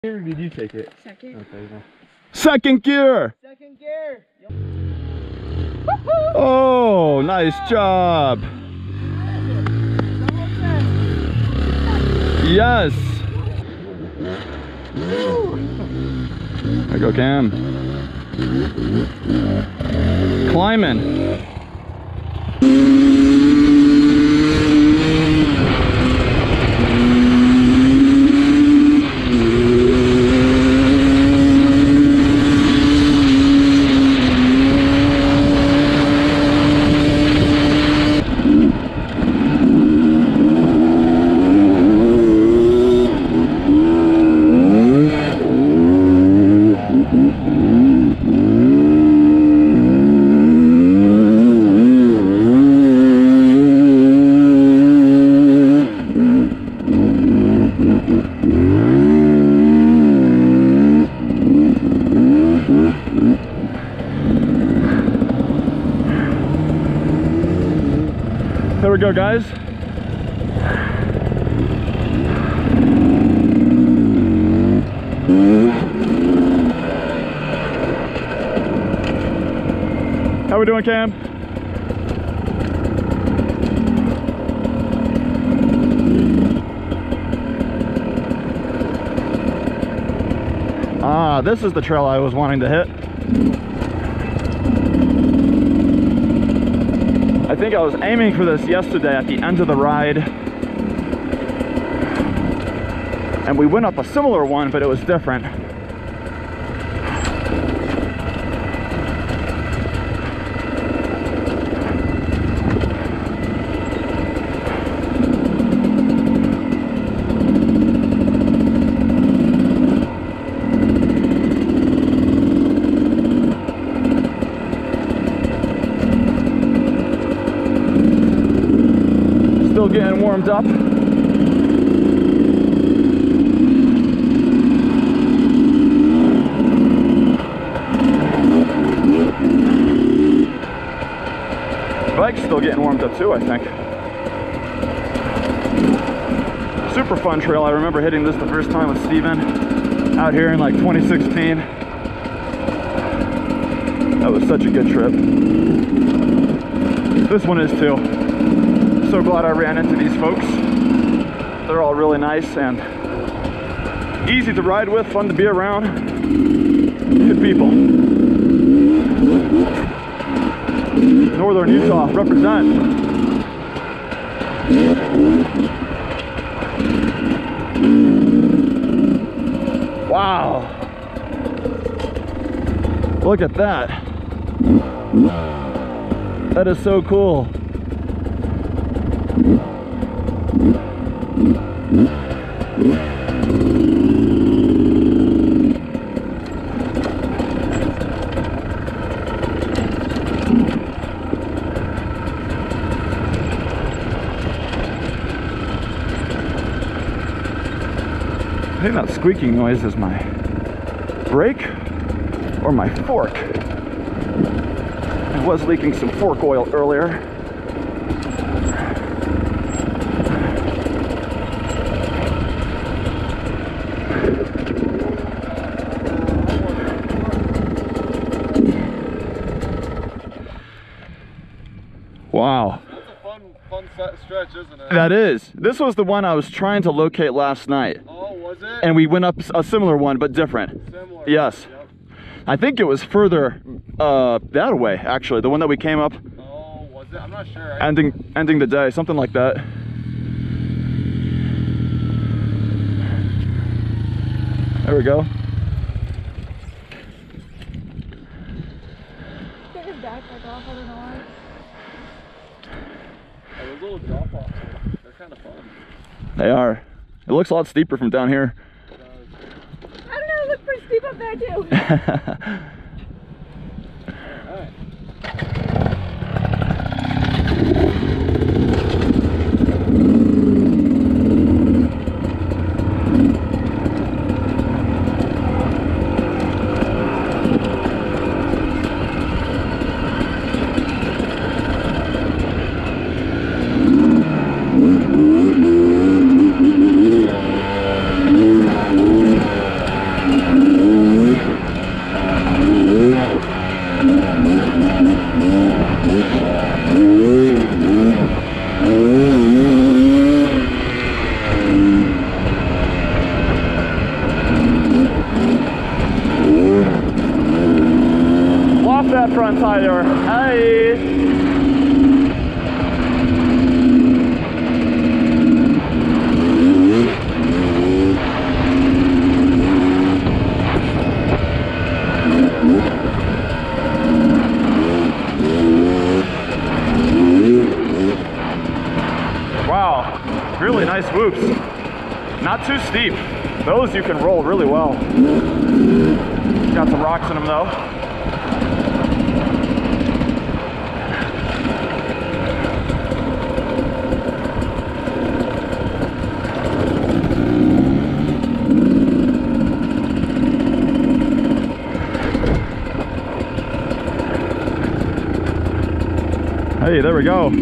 Or did you take it? Second. Okay. Yeah. Second gear. Second gear. Oh, nice job. Yes. There you go, Cam. Climbing. There we go, guys. How we doing, Cam? Ah, this is the trail I was wanting to hit. I think I was aiming for this yesterday at the end of the ride, and we went up a similar one, but it was different. Still getting warmed up. Bike's still getting warmed up too, I think. Super fun trail. I remember hitting this the first time with Steven out here in like 2016. That was such a good trip. This one is too. So glad I ran into these folks. They're all really nice and easy to ride with, fun to be around. Good people. Northern Utah, represent. Wow. Look at that. That is so cool. I think that squeaking noise is my brake or my fork. I was leaking some fork oil earlier. Wow. That's a fun stretch, isn't it? That is. This was the one I was trying to locate last night. Oh, was it? And we went up a similar one, but different. Similar. Yes. Yep. I think it was further that way, actually. The one that we came up, Oh, was it? I'm not sure. ending the day, something like that. There we go. Get his backpack off, I don't know why. Those little drop offs, they're kind of fun. They are. It looks a lot steeper from down here. I don't know, it looks pretty steep up there too. Alright. on, Tyler. Hey. Wow, really nice whoops. Not too steep. Those you can roll really well. Got some rocks in them though. Hey, there we go.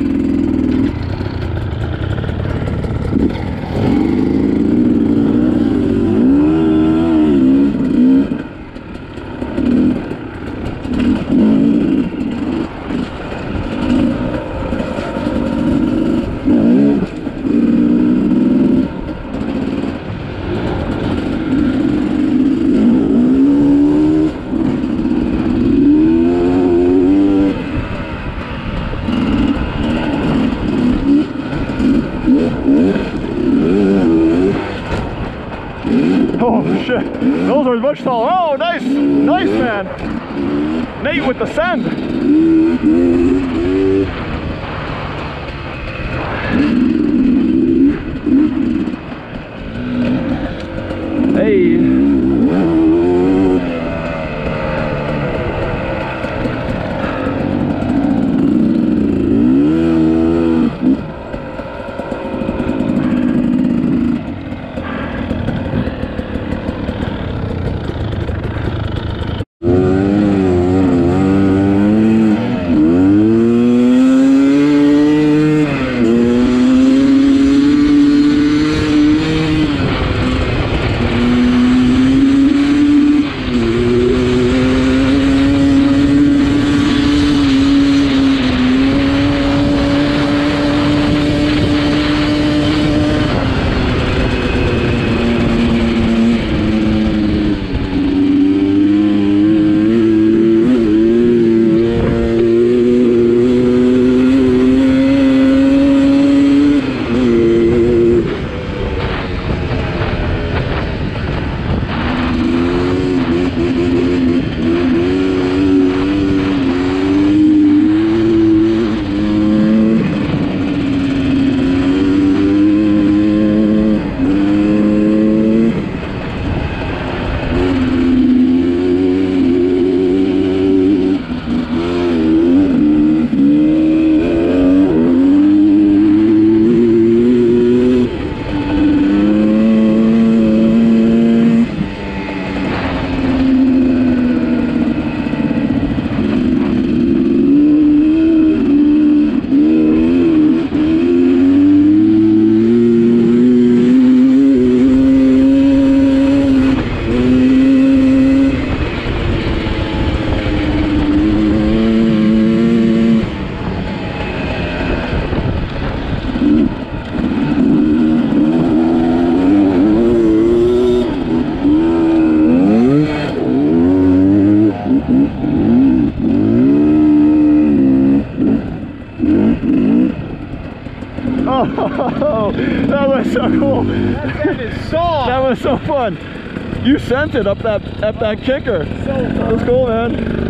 Oh shit, those are much taller. Oh, nice, nice man. Nate with the send. Hey. Oh, that was so cool. That is soft. That was so fun. You sent it up that kicker. That was cool, man.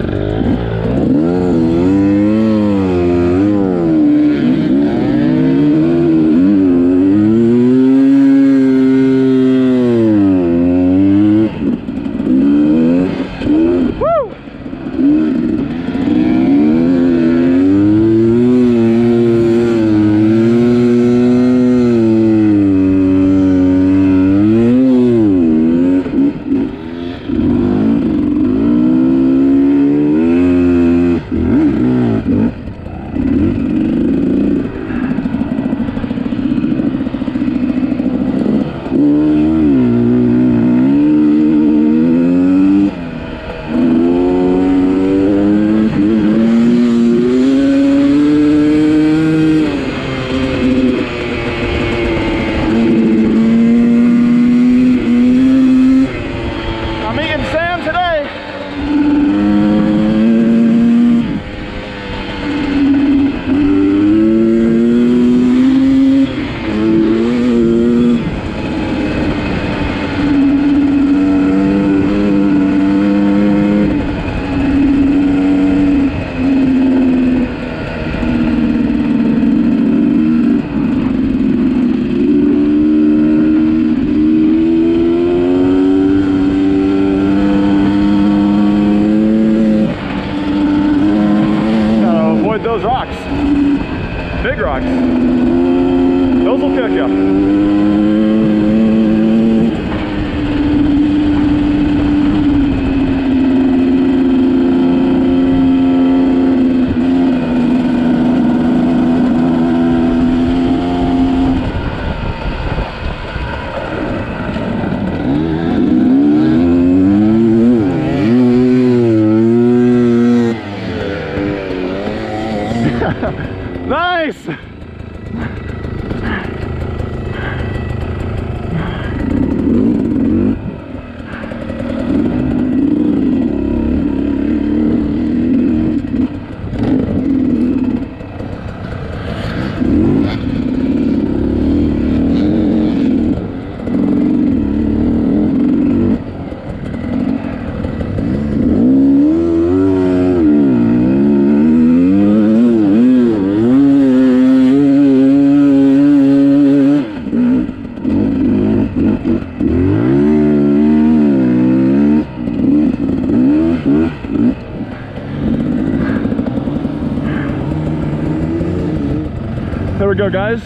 go, guys.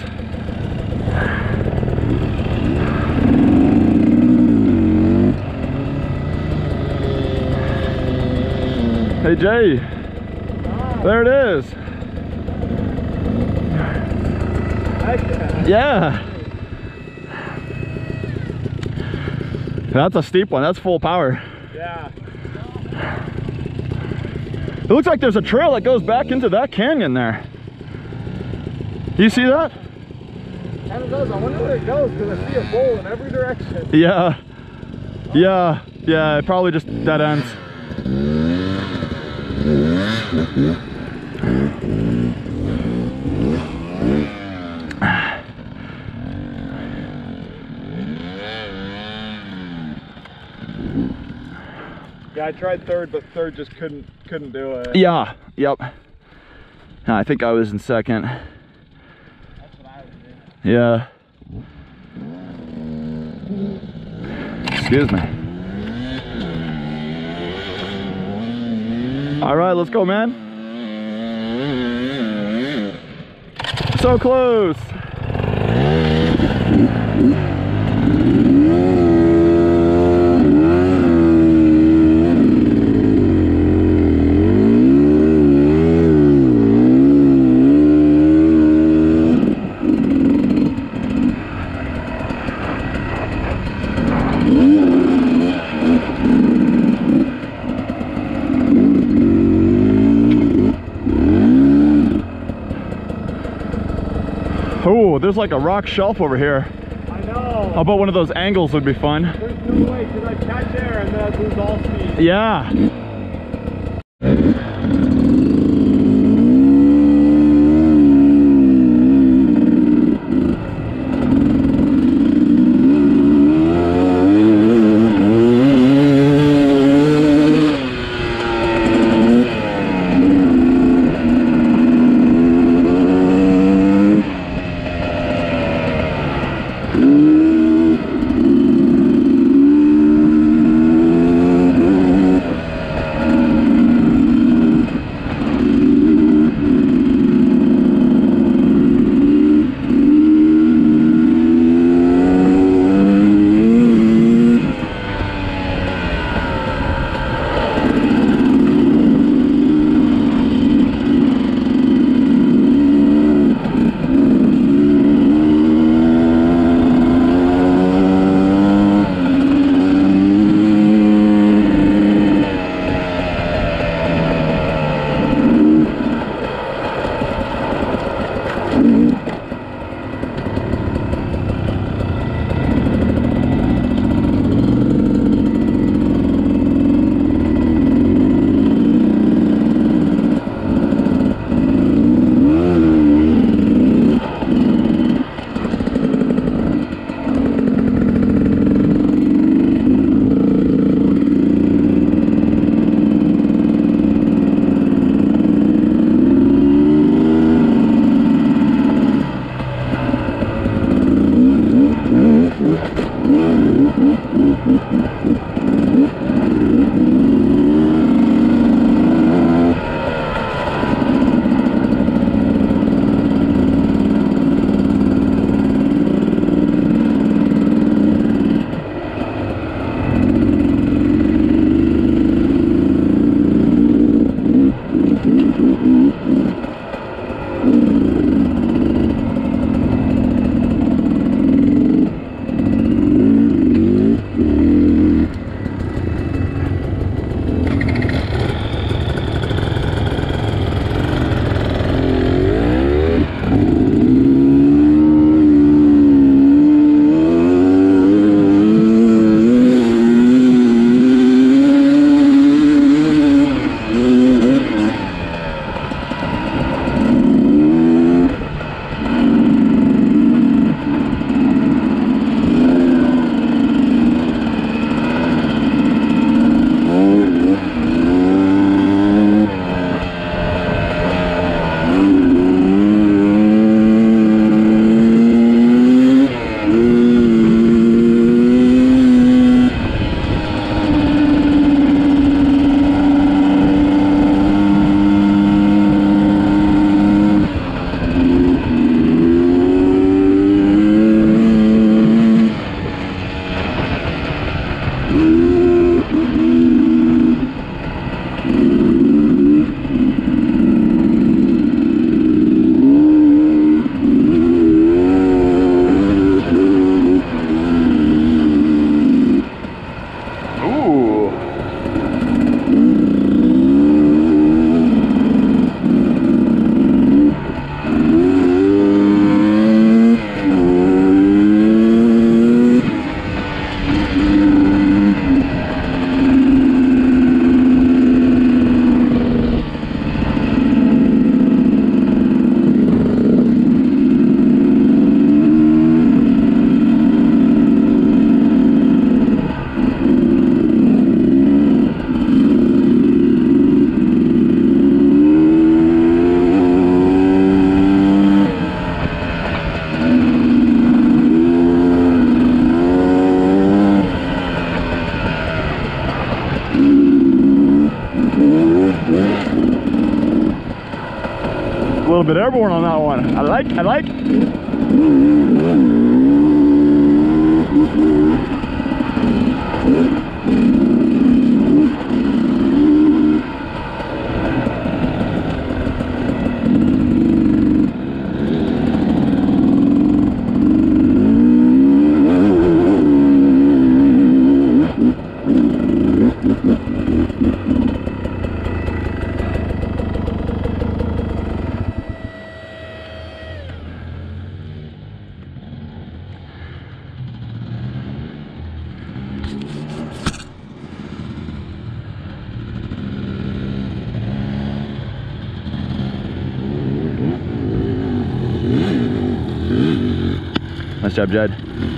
Hey, Jay. There it is. Yeah. That's a steep one. That's full power. Yeah. It looks like there's a trail that goes back into that canyon there. Do you see that? Kind of does. I wonder where it goes because I see a bowl in every direction. Yeah. Yeah. Yeah. It probably just dead ends. Yeah, I tried third, but third just couldn't do it. Yeah. Yep. I think I was in second. That's what I was doing. Yeah. Excuse me. All right, let's go, man. So close. Oh, there's like a rock shelf over here. I know. How about one of those angles would be fun? There's no way because I catch air and then I lose all speed. Yeah. little bit airborne on that one. I like. Nice job, Jed.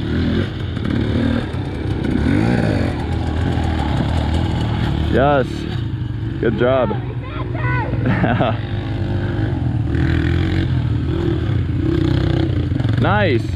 Yes, good job. Nice.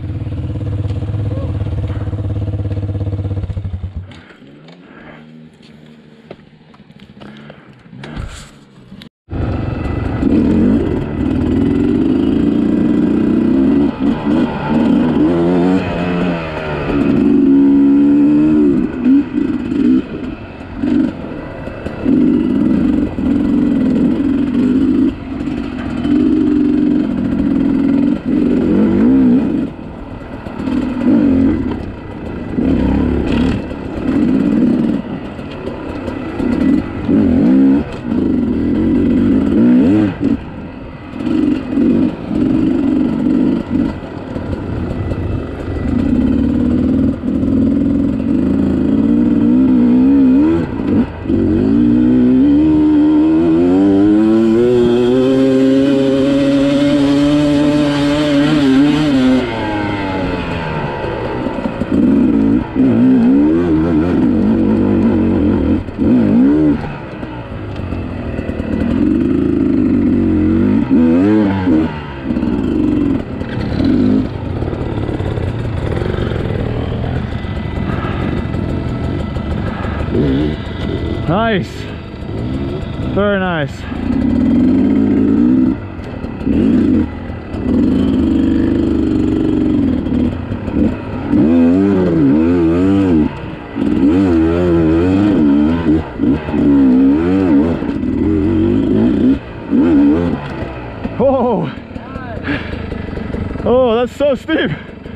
Nice. Very nice. Oh, oh, that's so steep.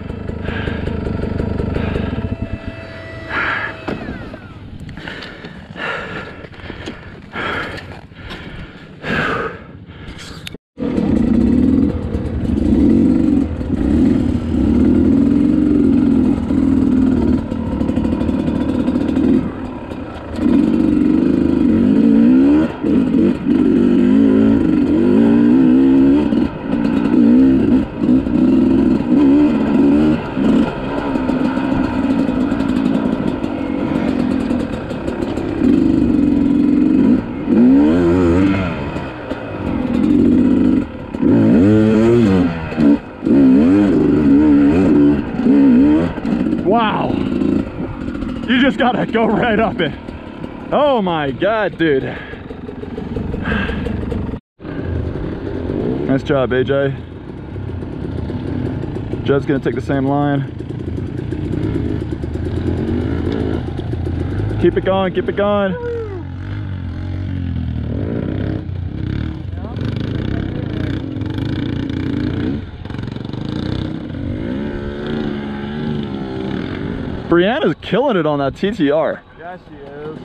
Wow, you just gotta go right up it. Oh my God, dude. Nice job, AJ. Jed's gonna take the same line. Keep it going, keep it going. Brianna's killing it on that TTR. Yeah, she is.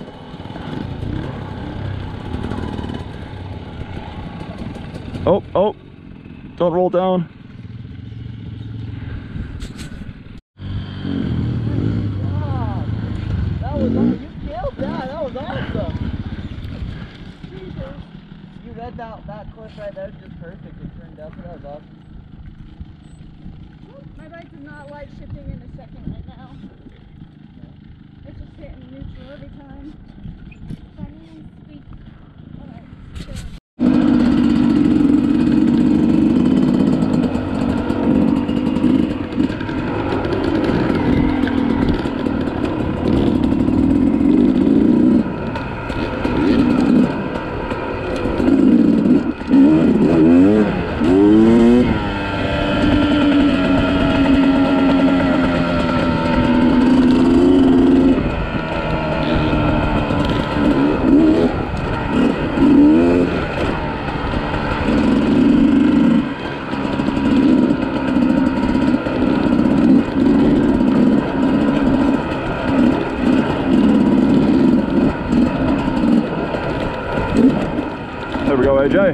Oh, oh, don't roll down. Wow. That was awesome. You killed that. That was awesome. You read that course right there just perfect. It turned up. That was awesome. My bike is not light shifting in a second right now. It's just hitting neutral every time. Funny and sweet. Alright, so. we go, AJ.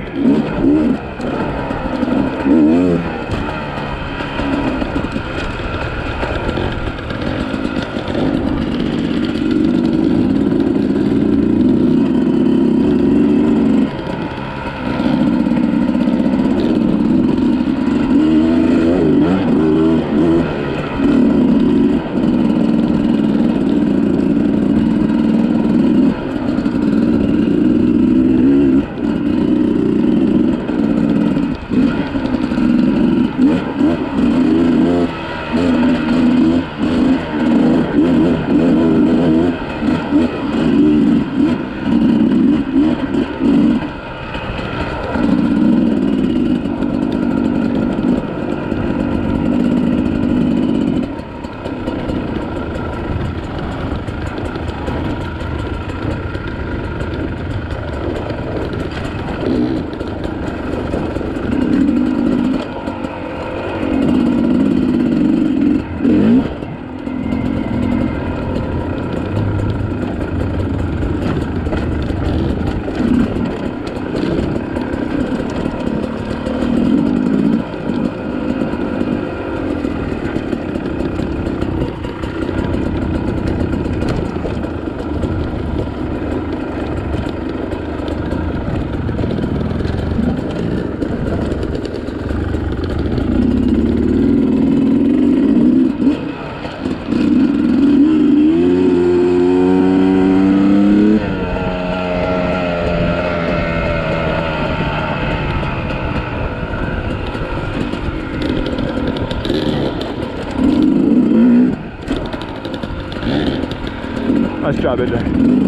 Nice job, AJ.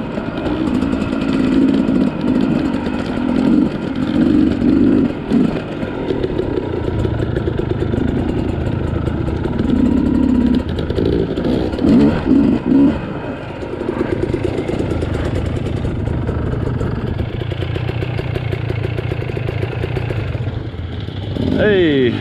Hey.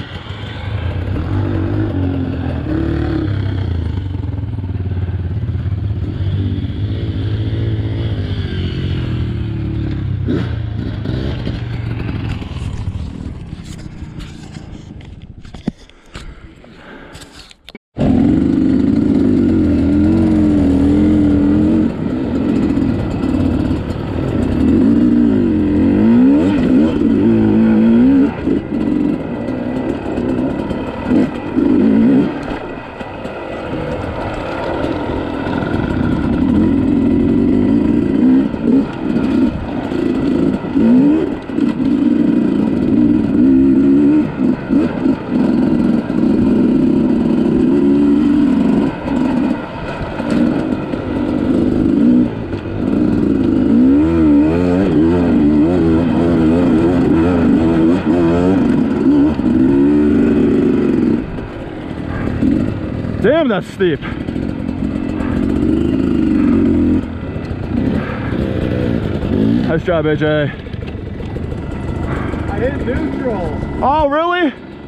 Damn, that's steep. Nice job, AJ. I hit neutral. Oh, really?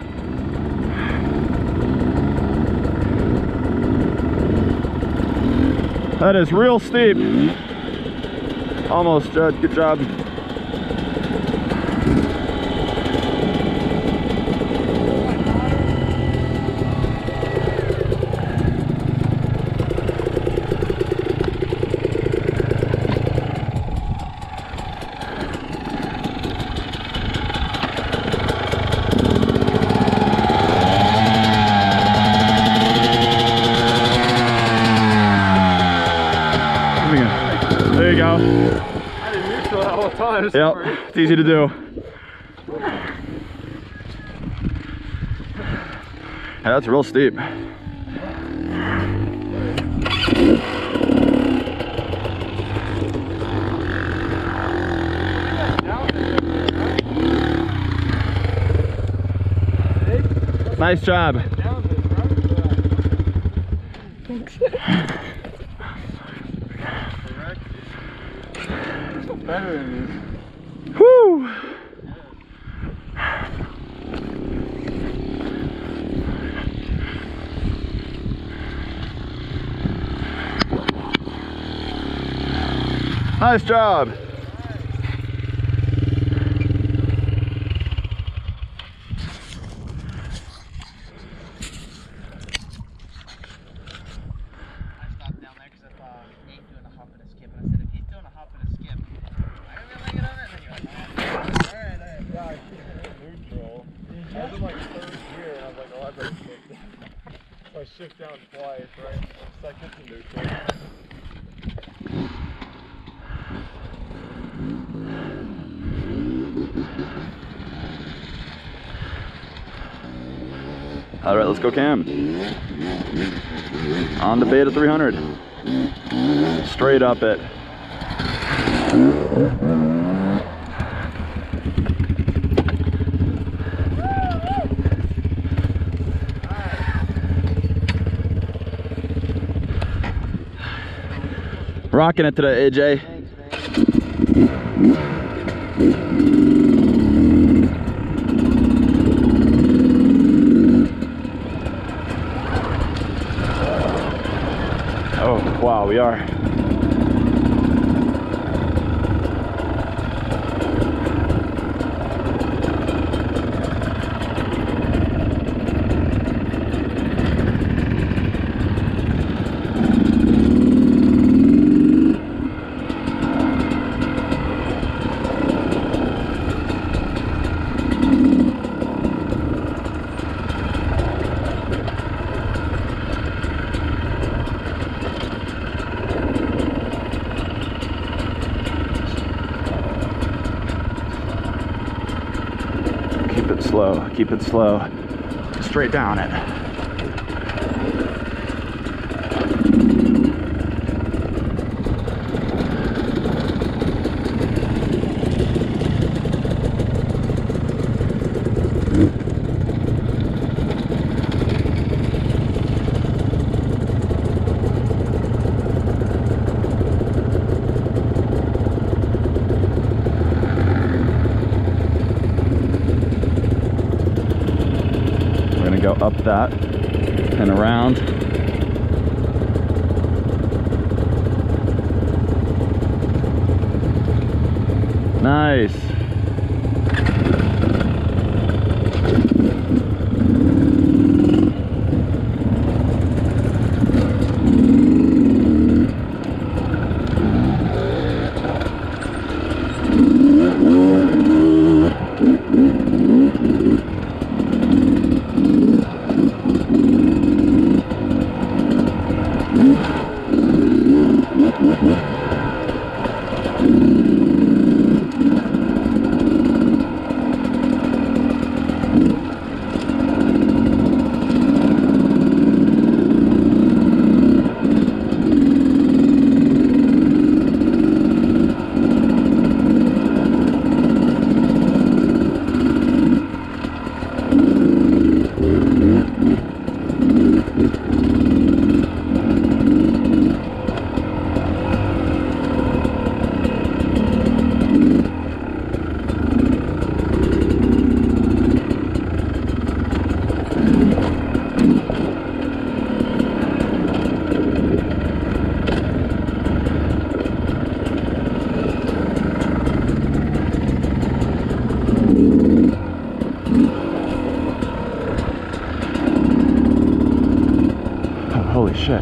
That is real steep. Almost, Judd. Good job. There you go. I did neutral that whole time. Yep, Sorry. it's easy to do. Yeah, that's real steep. Nice job. Thanks. Better than these. Woo! Nice job. shift down twice, right? Second to neutral. All right, let's go Cam. On the Beta 300. Straight up it. Rocking it today, AJ. Oh, wow, we are. Keep it slow. Straight down it. Go up that and around. Nice. Holy shit.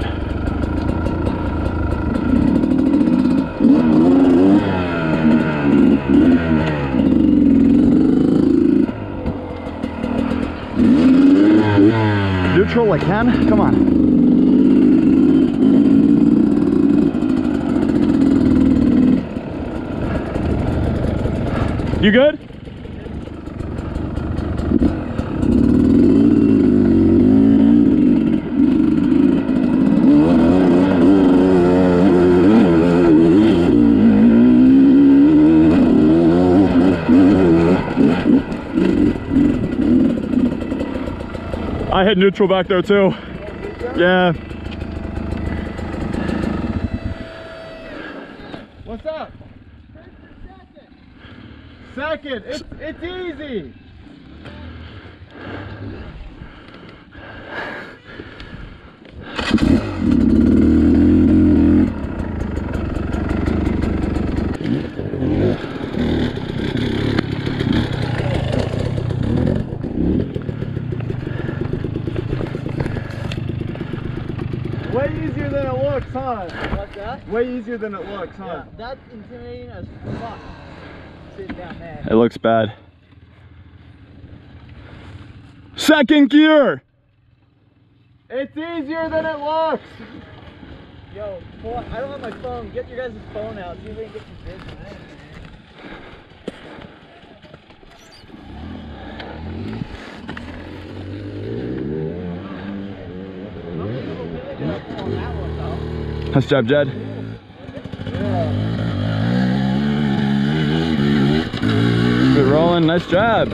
Neutral like Ken? Come on. You good? I hit neutral back there too. Yeah. What's up? Second. It's easy. Way easier than it looks, huh? What's that? Way easier than it looks, huh? Yeah, that's intimidating as fuck. Sitting down there. It looks bad. Second gear. It's easier than it looks. Yo, boy, I don't have my phone. Get your guys' phone out. See if we can get some vids on that, man. Nice job, Jed. Good rolling. Nice job.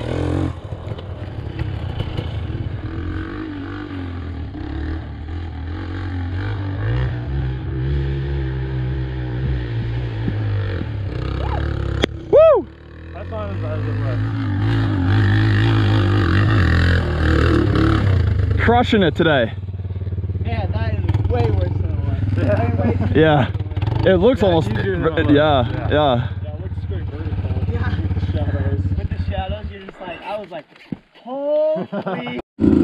Woo! High five as a breath. Crushing it today. Man, that is way worse than it was. Way Yeah. It looks almost. easier than it looks. Yeah. Yeah. Yeah. Yeah, it looks straight vertical. Yeah. With the shadows. With the shadows, you're just like, I was like, holy.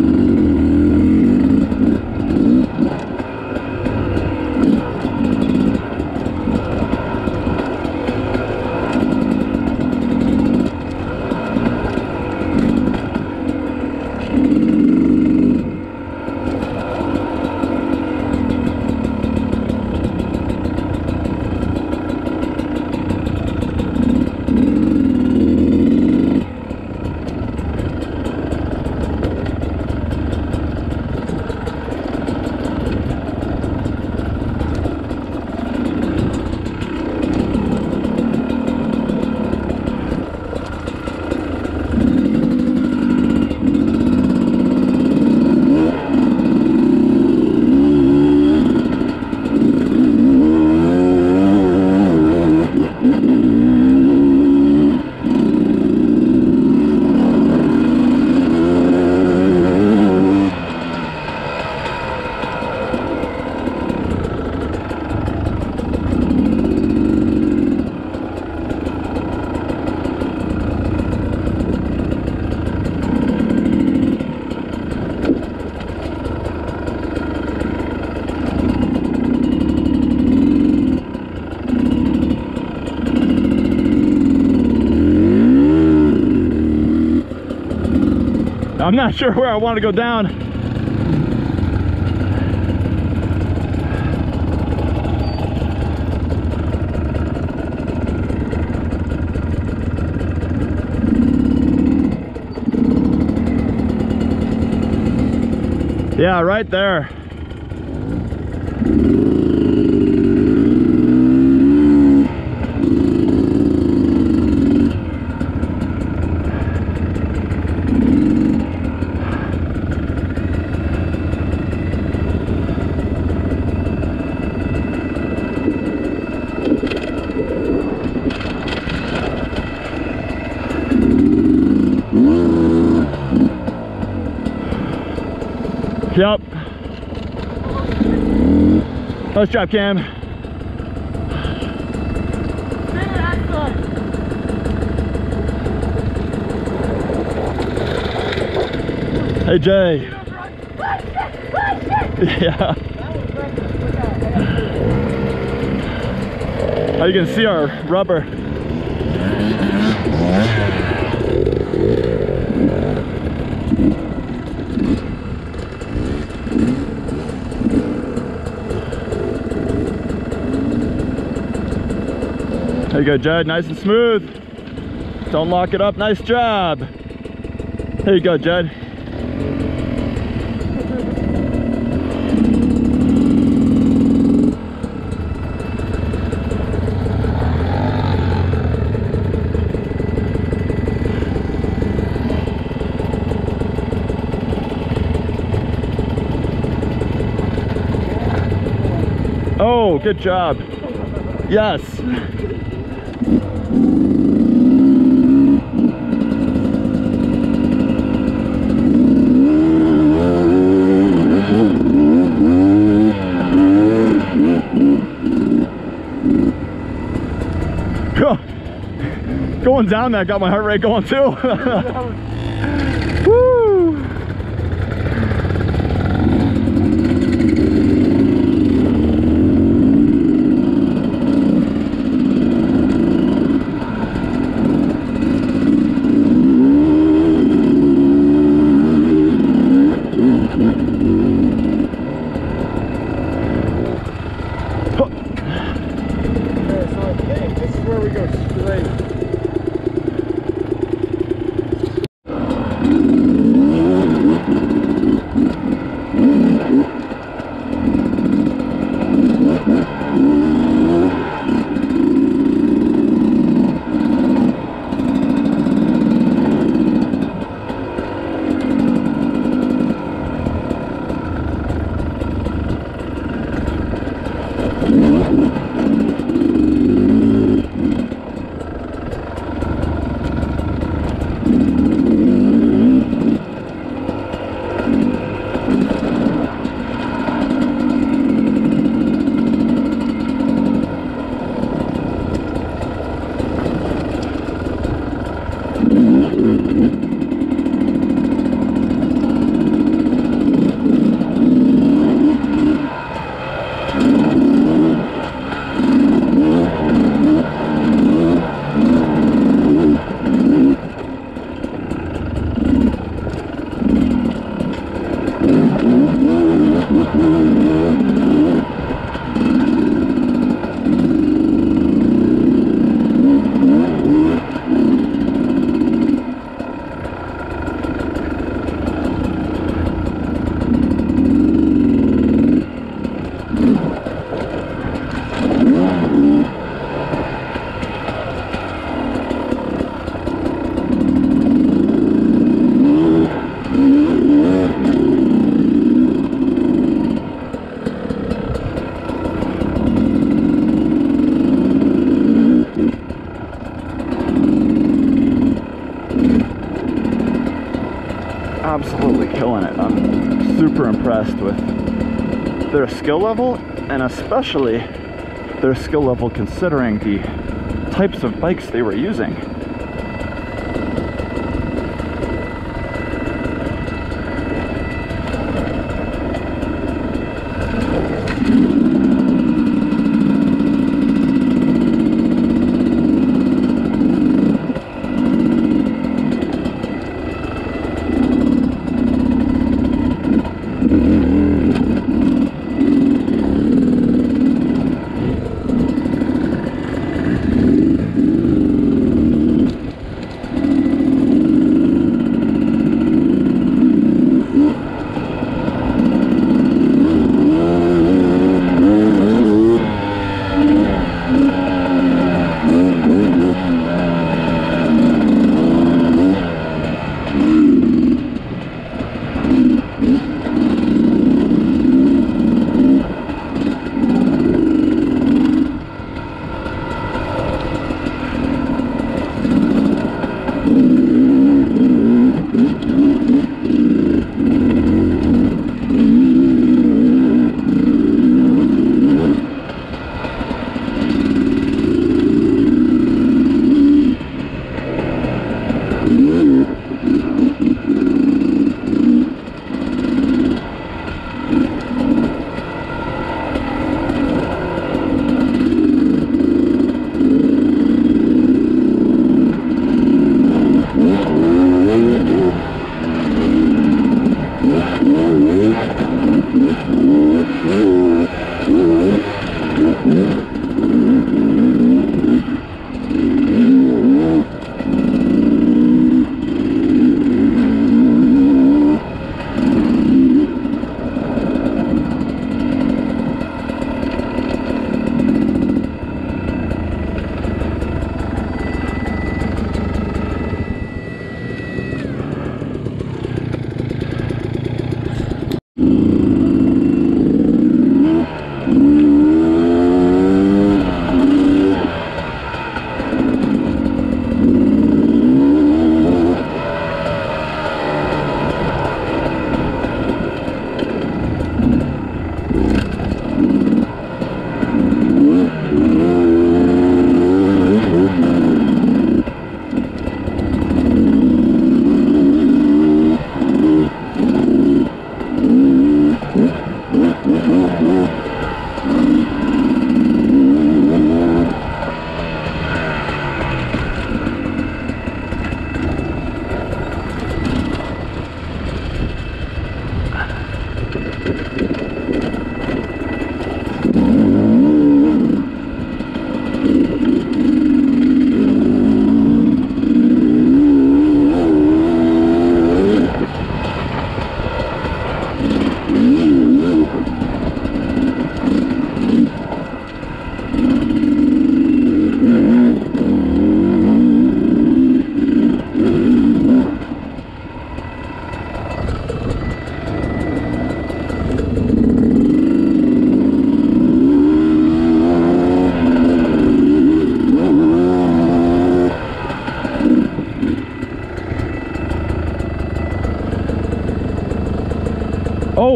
I'm not sure where I want to go down. Yeah, right there. Yep. Nice job, Cam. Hey, Jay. Yeah. Oh, you can see our rubber. There you go, Jed. Nice and smooth. Don't lock it up. Nice job. There you go, Jed. Oh, good job. Yes. Going down that got my heart rate going too. Woo! This is where we go straight. Absolutely killing it. I'm super impressed with their skill level, and especially their skill level considering the types of bikes they were using.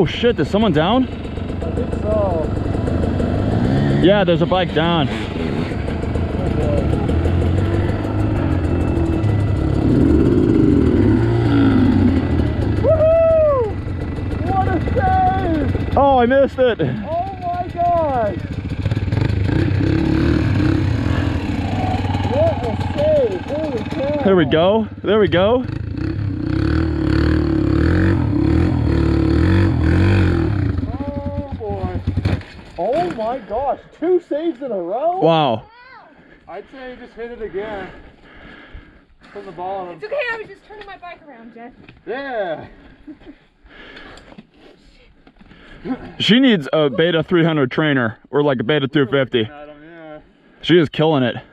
Oh shit, is someone down? I think so. Yeah, there's a bike down. Woohoo! What a save! Oh, I missed it. Oh my gosh! What a save! Holy cow! There we go. There we go. Oh boy! Oh my gosh! 2 saves in a row? Wow. I'd say just hit it again. From the bottom. It's okay, I was just turning my bike around, Jeff. Yeah. She needs a Beta 300 trainer or like a Beta 250. Yeah. She is killing it.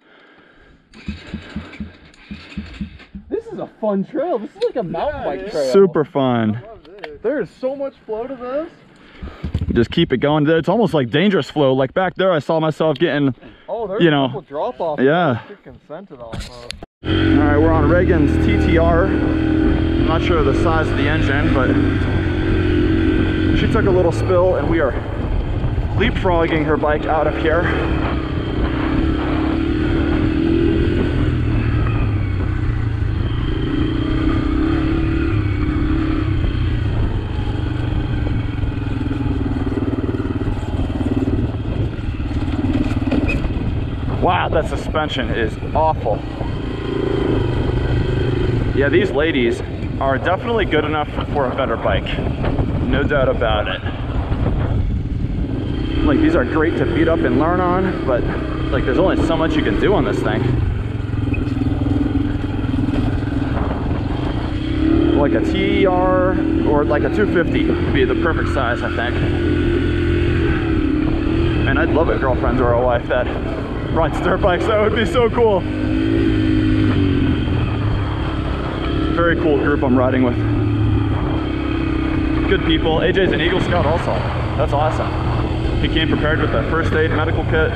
This is a fun trail. This is like a mountain bike trail. Super fun. There is so much flow to this. Just keep it going. It's almost like dangerous flow. Like back there, I saw myself getting, Oh, there's you a know, couple drop offs. yeah. Consented off of. All right, we're on Reagan's TTR. I'm not sure of the size of the engine, but she took a little spill and we are leapfrogging her bike out of here. Wow, that suspension is awful. Yeah, these ladies are definitely good enough for a better bike. No doubt about it. Like, these are great to beat up and learn on, but like there's only so much you can do on this thing. Like a TR or like a 250 would be the perfect size, I think. And I'd love a girlfriend or a wife that rides dirt bikes. That would be so cool. Very cool group I'm riding with. Good people. AJ's an Eagle Scout also. That's awesome. He came prepared with a first aid medical kit.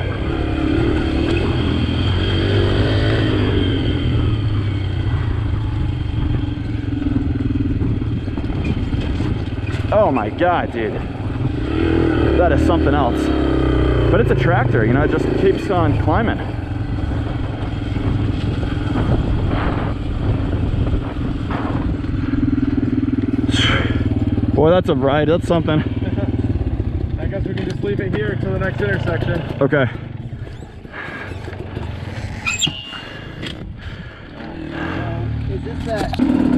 Oh my god, dude. That is something else. But it's a tractor, you know, it just keeps on climbing. Boy, that's a ride. That's something. I guess we can just leave it here until the next intersection. Okay. Is this that?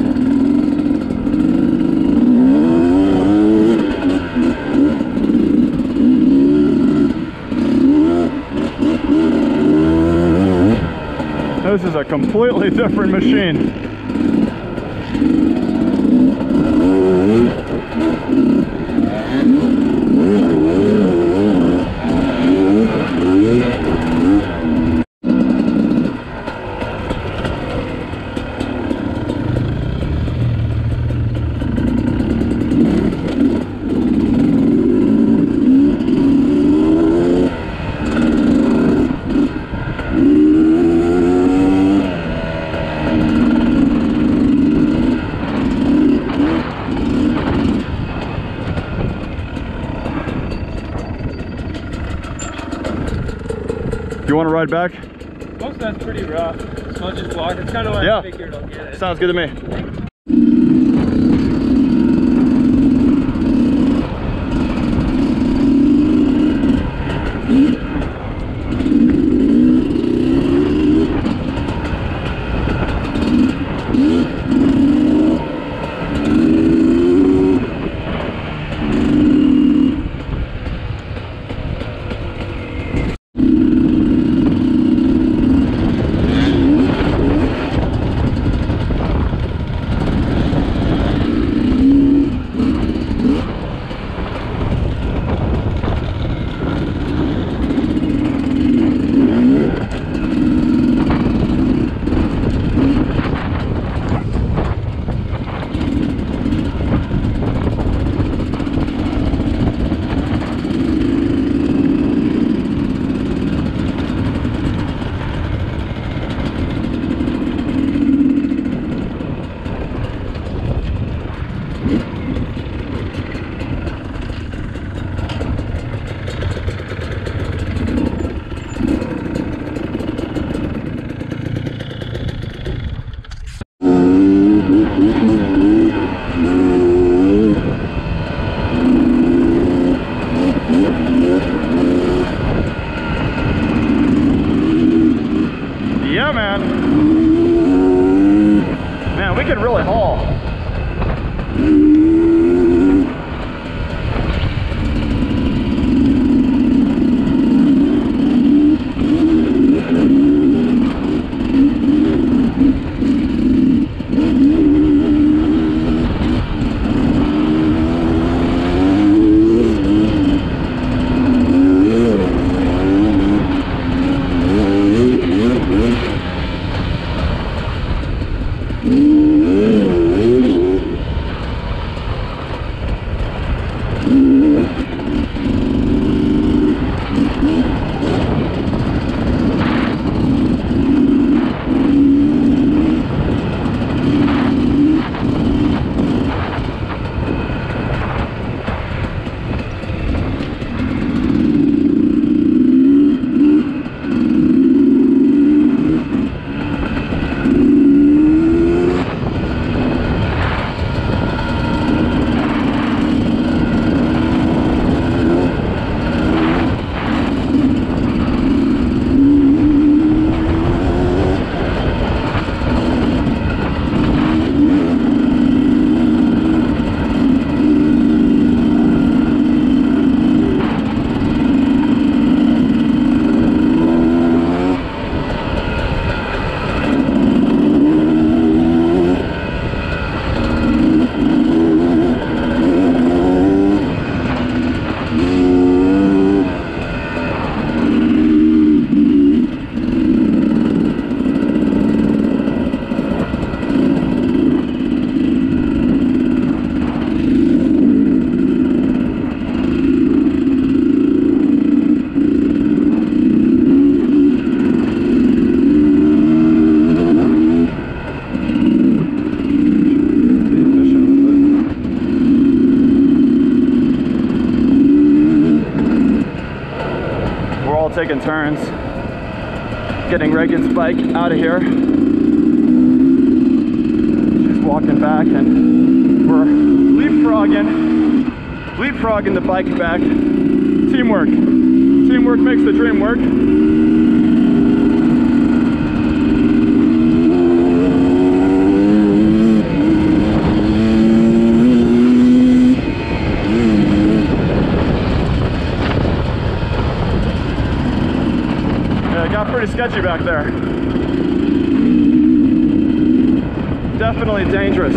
This is a completely different machine. You want to ride back? Most of that's pretty rough, so I'll just walk. It's kind of why I figured I'll get it. Sounds good to me. can really haul. Taking turns getting Reagan's bike out of here. She's walking back and we're leapfrogging the bike back. Teamwork makes the dream work. Pretty sketchy back there. Definitely dangerous.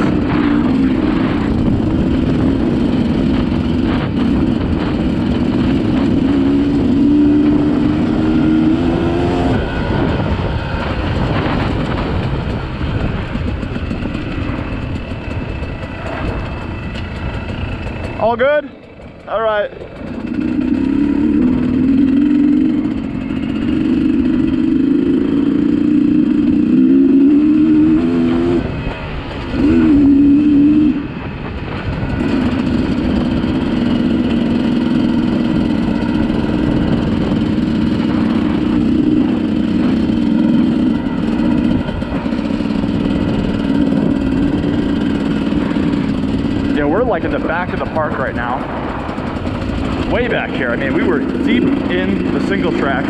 All good? All right. Like in the back of the park right now, way back here. I mean, we were deep in the single track.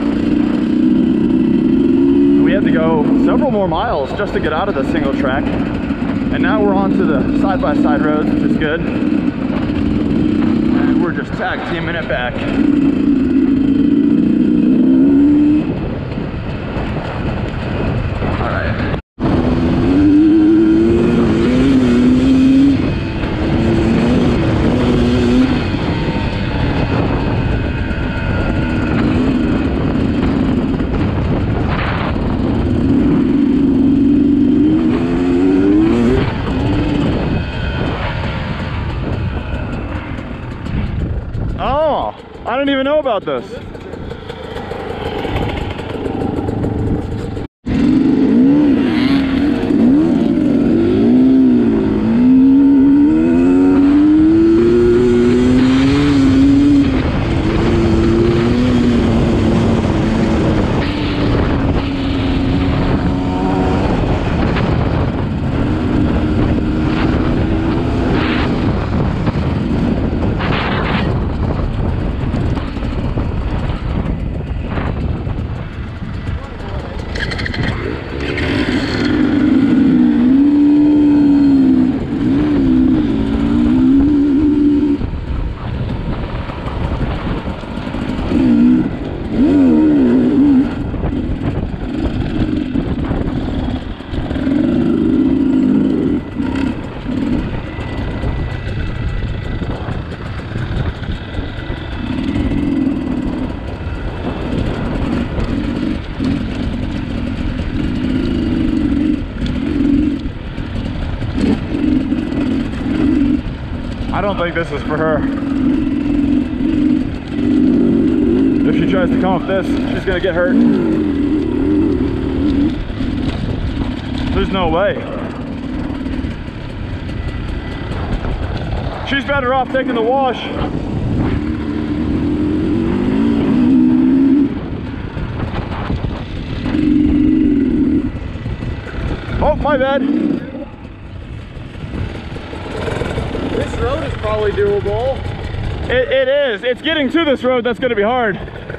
We had to go several more miles just to get out of the single track, and now we're onto the side-by-side roads, which is good, and we're just tag teaming it back. I didn't even know about this. think this is for her. If she tries to come up this, she's gonna get hurt. There's no way. She's better off taking the wash. Oh, my bad. This road is probably doable. It is. It's getting to this road that's going to be hard.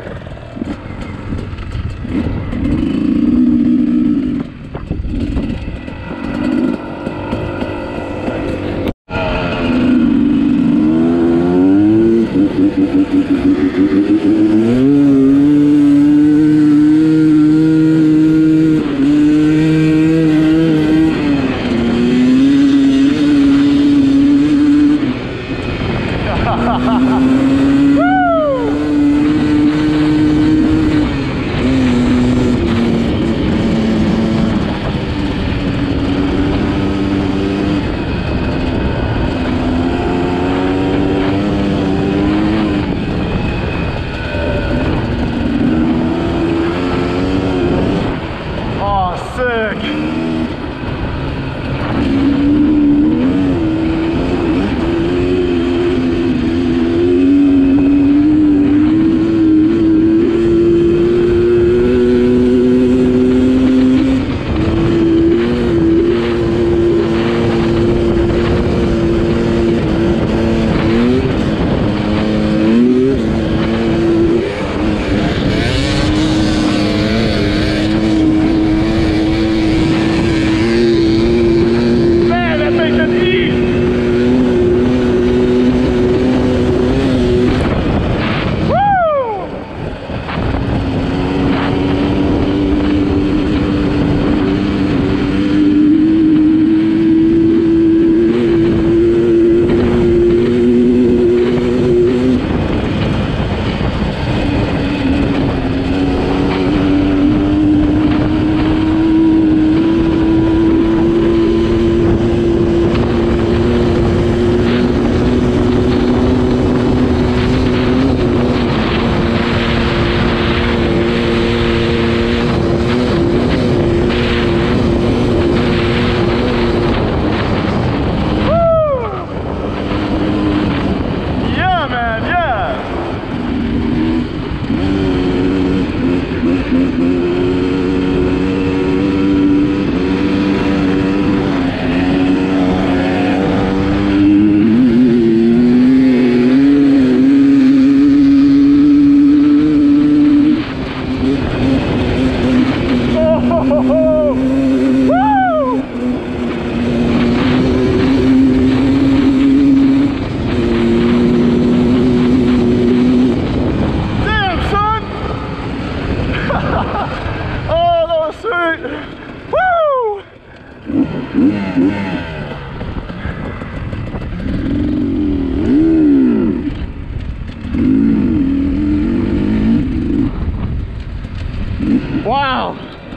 Wow.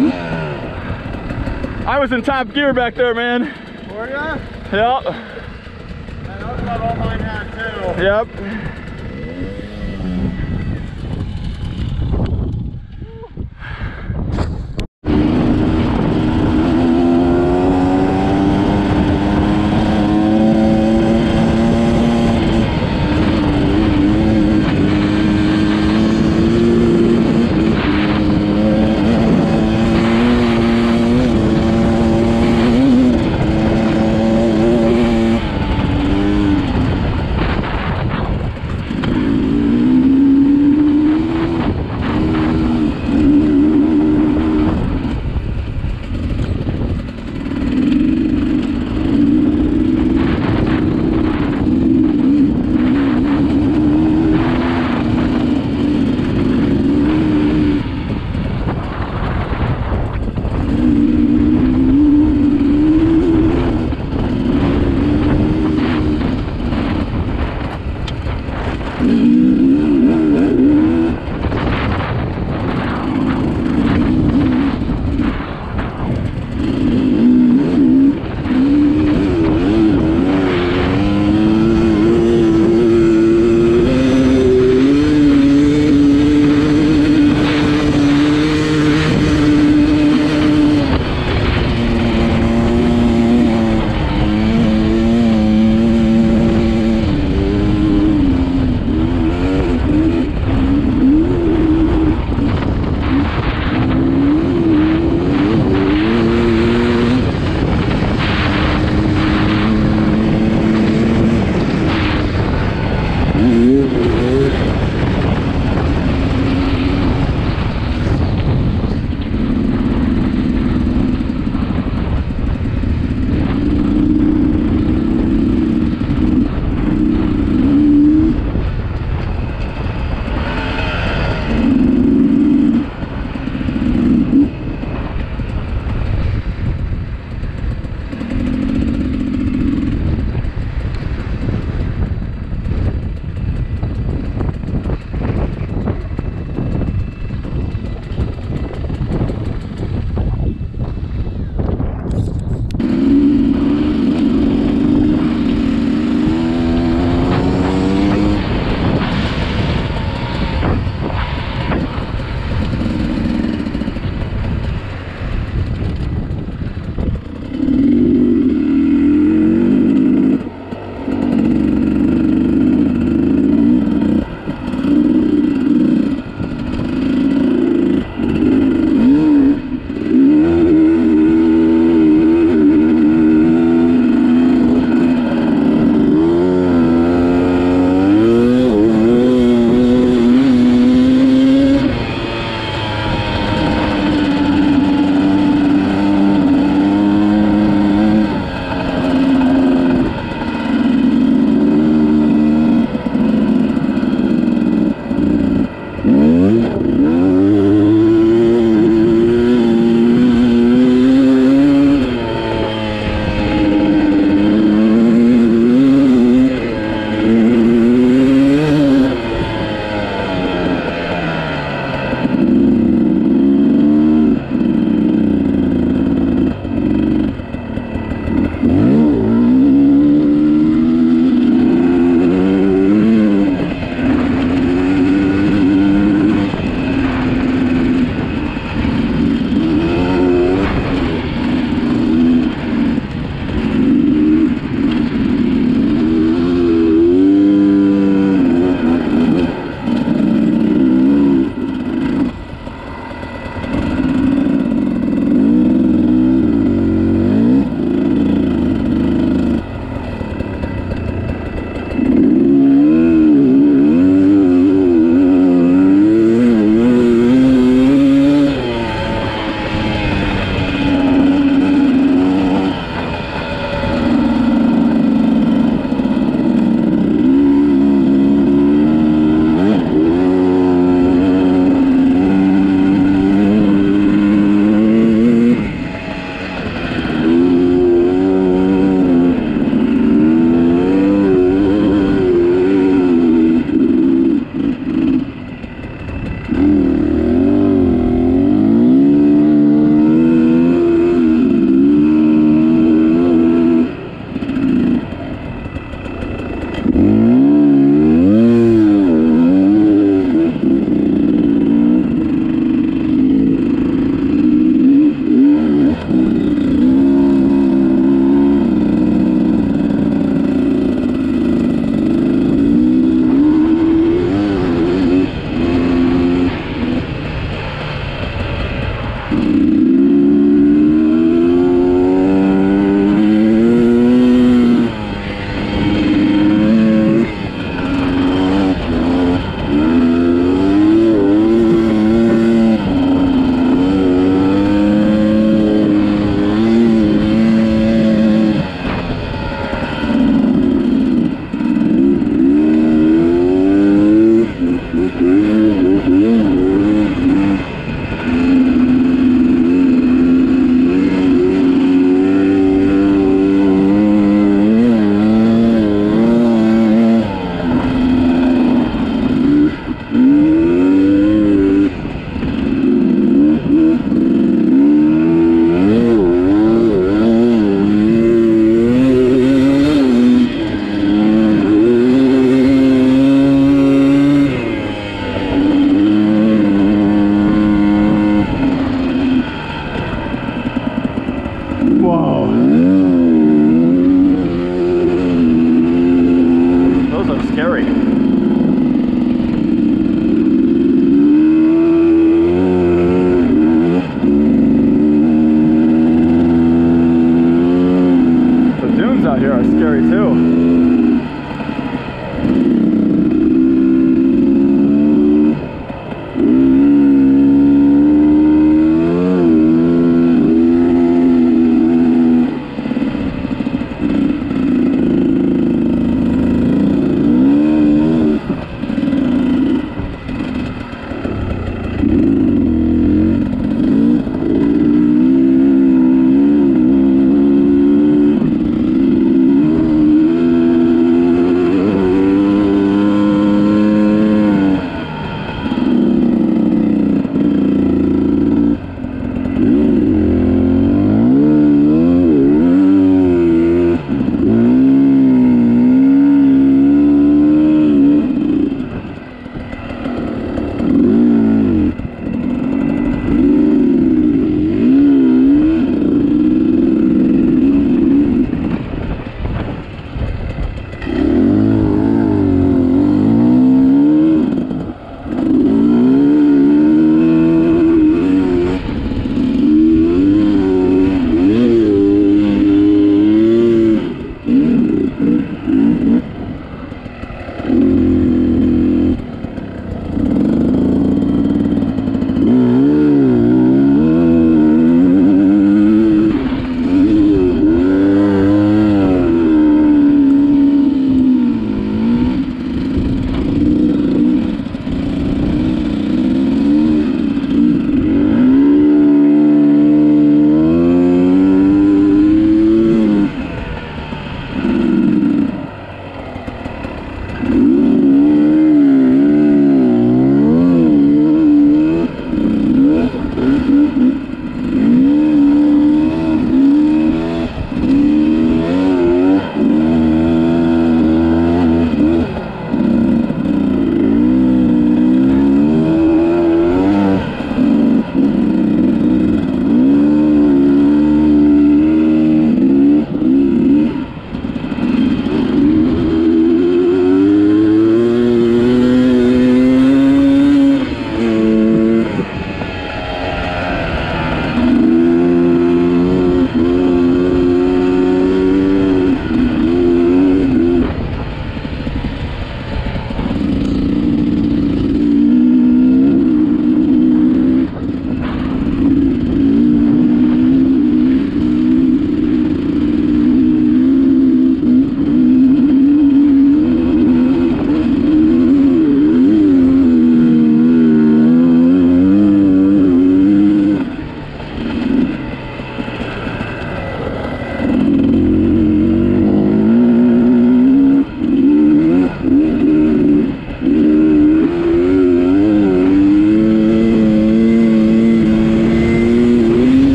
I was in top gear back there, man. Were ya? Yep. Man, that's about all mine had too. Yep.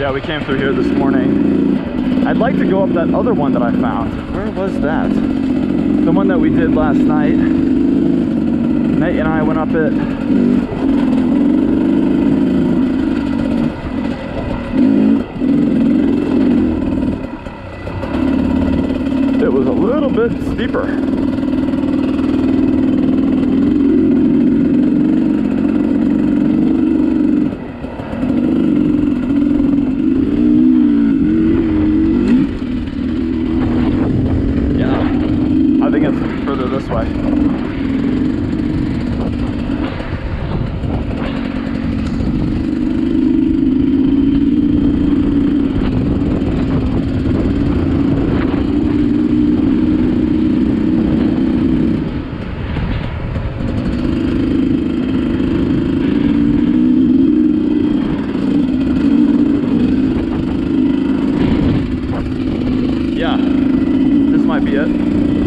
Yeah, we came through here this morning. I'd like to go up that other one that I found. Where was that? The one that we did last night. Nate and I went up it. It was a little bit steeper. This way. Yeah, this might be it.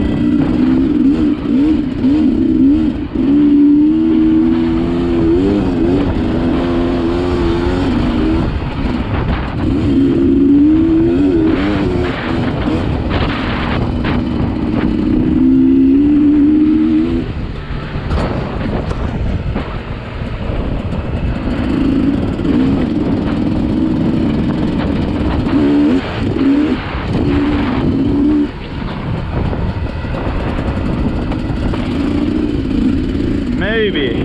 Maybe.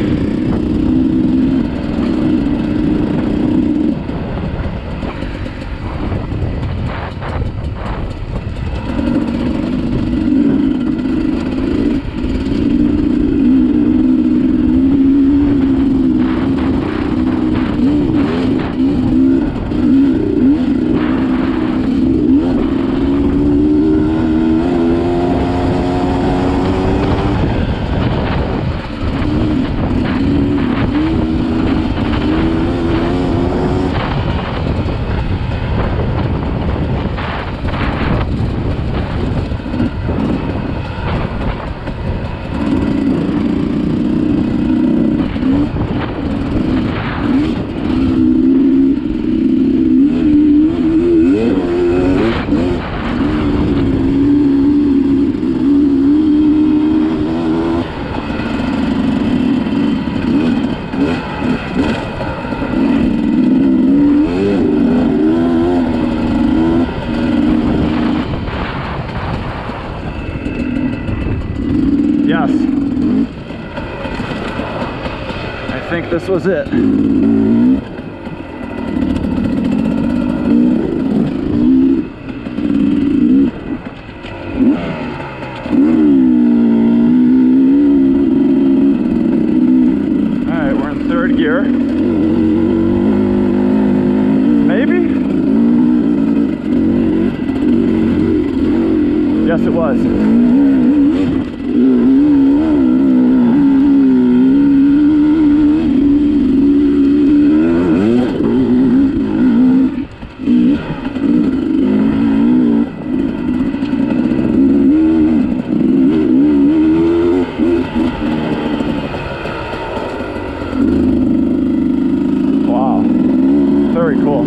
Yes. I think this was it. Alright, we're in third gear. Maybe? Yes, it was. Wow, very cool.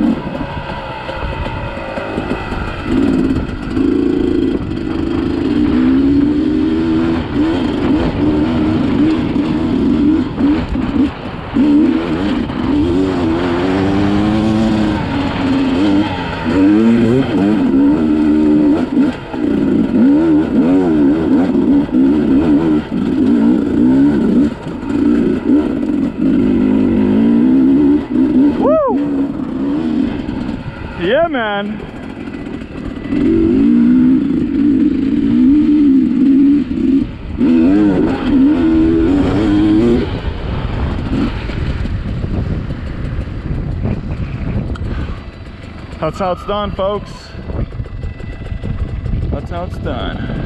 Yeah, man. That's how it's done, folks. That's how it's done.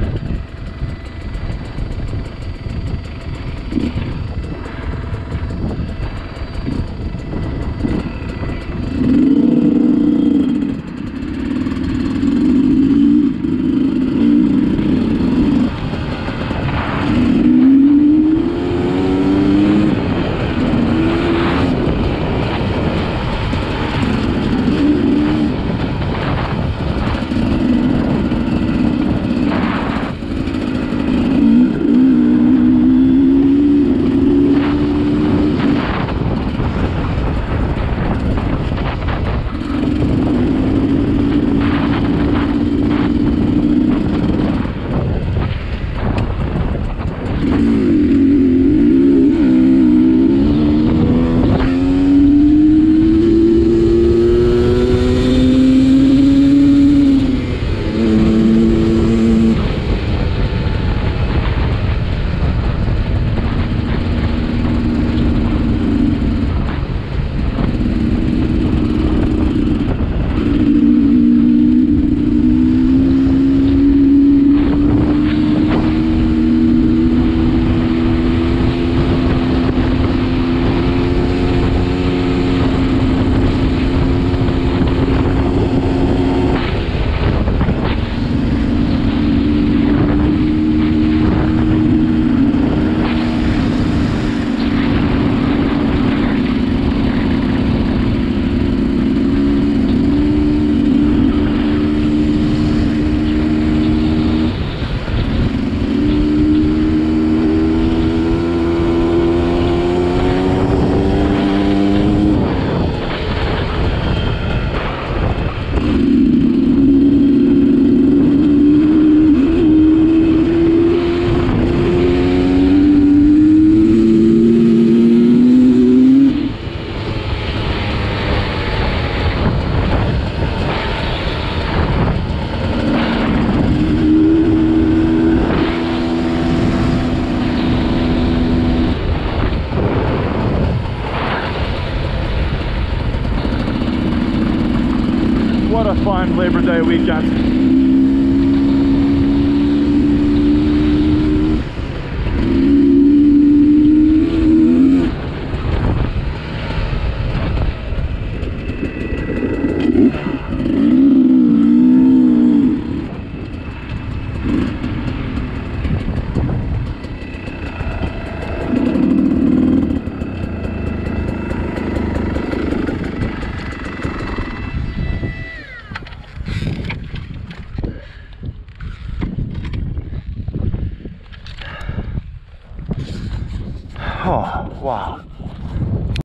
fun Labor Day weekend.